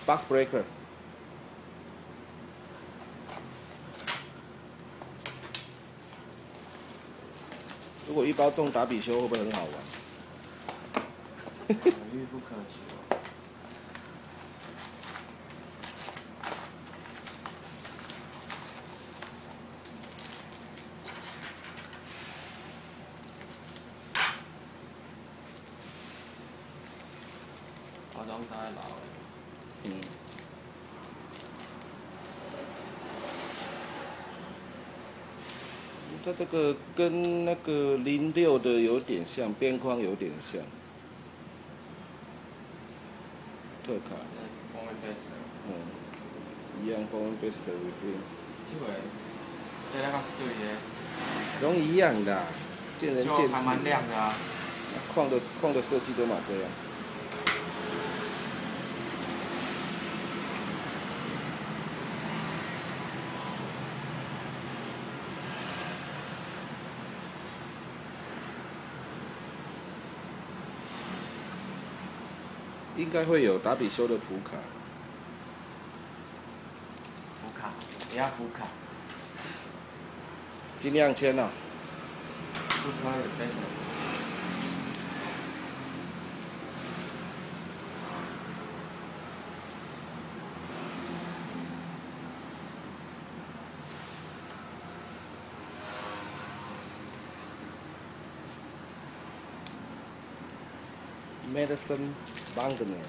box breaker。如果一包中打比修，会不会很好玩？ 可遇不可求。包装太老了。 嗯。它这个跟那个06的有点像，边框有点像。特卡。一样 Born Best Within。 这个，这个较水的。 拢一样的，见仁见智。 就还蛮亮的啊。 框的设计都嘛这样。应该会有达比修的普卡。 普卡，也要普卡。 尽量签啊。 Super Reflector。 Madison Wagner。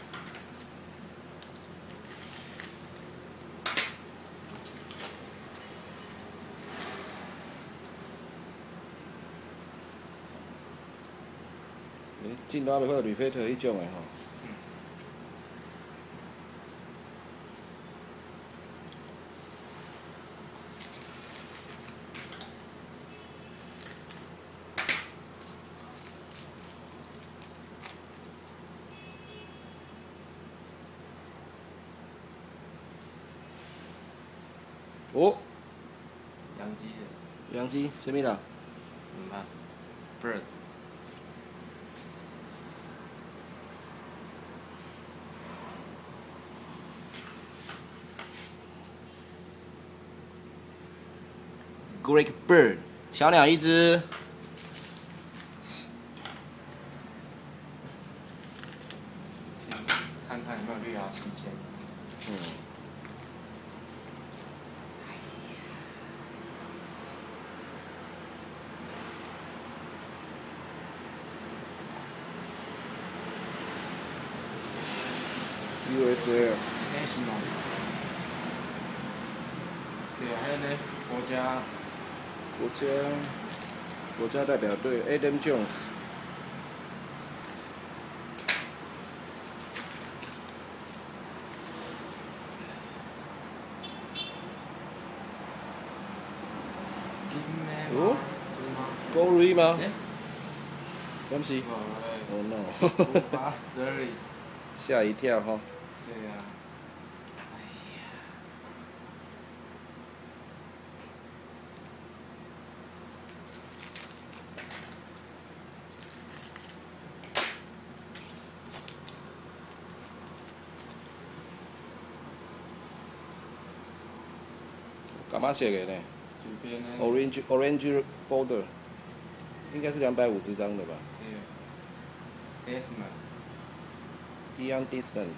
进到了个吕菲特迄种的吼。哦。 洋基的。 洋基，什么啦 ？Bird。 Greg Bird， 小鸟一只。 看看有没有绿芽期签。 USL。 National。对啊，还有呢， 国家代表队 Adam Jones。哦 ，Gory 吗？对不起。Oh no。吓一跳哈。 对呀。 干嘛写的呢？ 主编呢 ？Orange border， 应该是250张的吧？ 对。 Ian Desmond。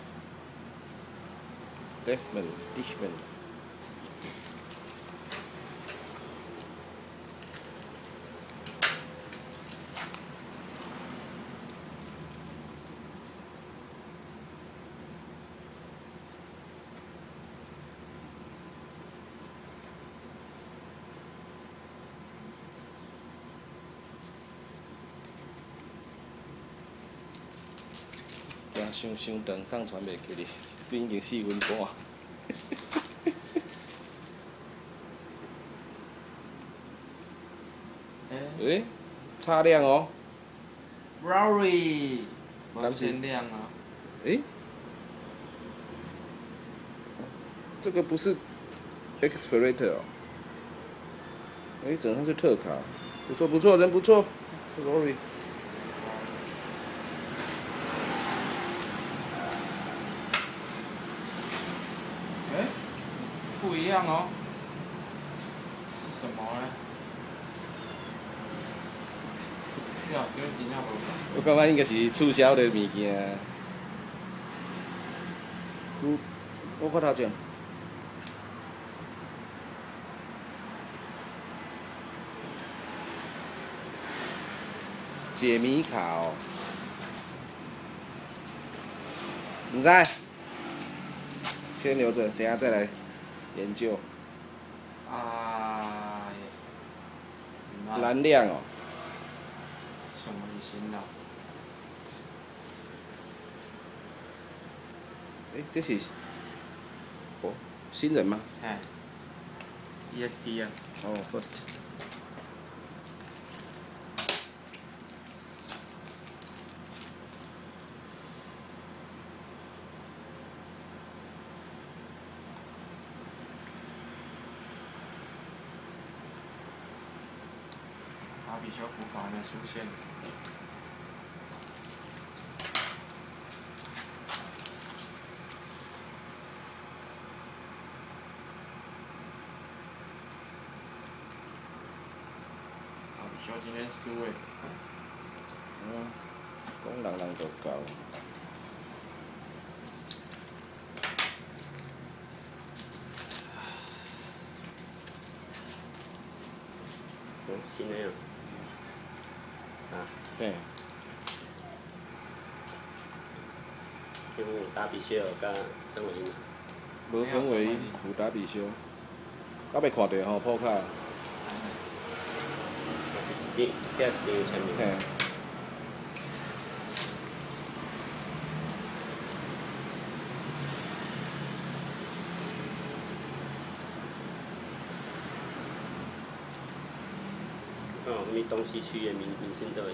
惊伤长送传袂起哩，你已经4分半。擦亮哦。 Rory。完全亮啊。 这个不是 Explorator 哦。整上是特卡，不错不错，人不错 ，Rory。 不一样哦。是什么呢？这后张真正无共。 我感觉应该是促销的物件。我看头前。解谜卡哦，唔知，先留着，等下再来研究。 啊， 蓝亮哦。 什么新啦？ 这是哦新人吗？ 哎，EST 啊。 哦 ，First。 打比修普卡还没出现。打比修今天输诶。 讲人就够。 新的哟。啊。 嘿。 有打比修甲陈伟英。 无陈伟英，有打比修。我未看到吼，扑克。 也是一张有签名。 嘿。 哦，咪东西区的明星队。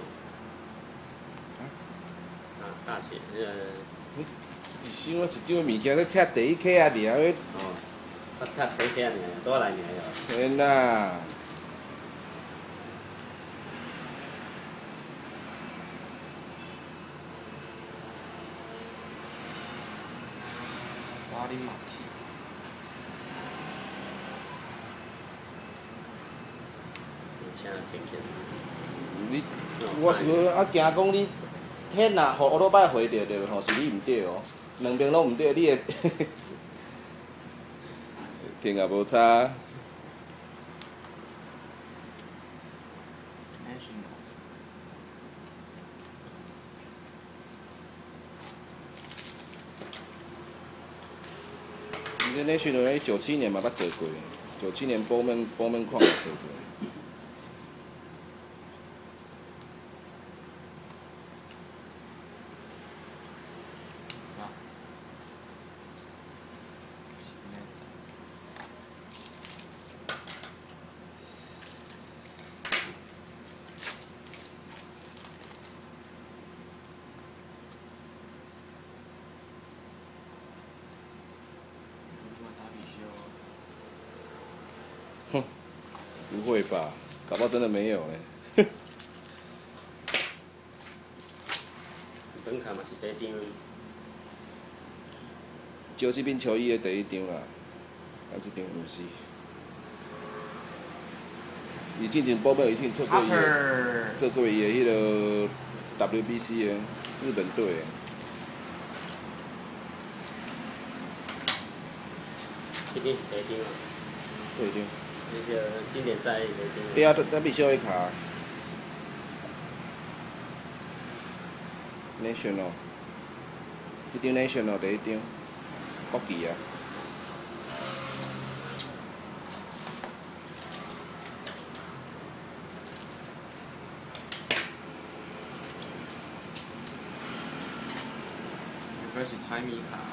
啊，大学一箱一张物件，你拆第一克啊，尔迄。 哦，我拆第一克尔，倒来尔哟。 天哪！ 拉力马蹄。 你，我是要啊，惊讲你，迄若互乌鲁摆回着着吼，是你毋对哦，两边拢毋对，你会听也无差。你那时阵97年嘛捌做过，97年波门矿也做过。哼，不会吧？搞不好真的没有呢。 本卡嘛是第一张。 就这边球衣的第一张啦，啊，这张毋是。伊之前报表以前出过伊的，做过伊的迄个 WBC 的日本队的。 这张是第一张啊。 第一张。 那个经典赛第一张。 对啊，咱必须要卡。National， 这张 National 第一张，国旗啊。 应该是猜谜卡。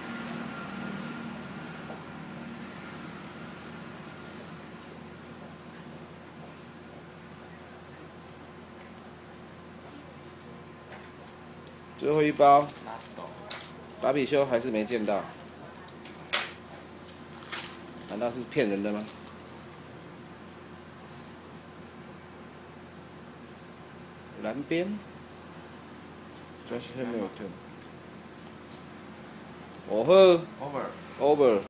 最后一包，打比修还是没见到，难道是骗人的吗？蓝边 ，Josh Hamilton，哦呵 ，over。 over。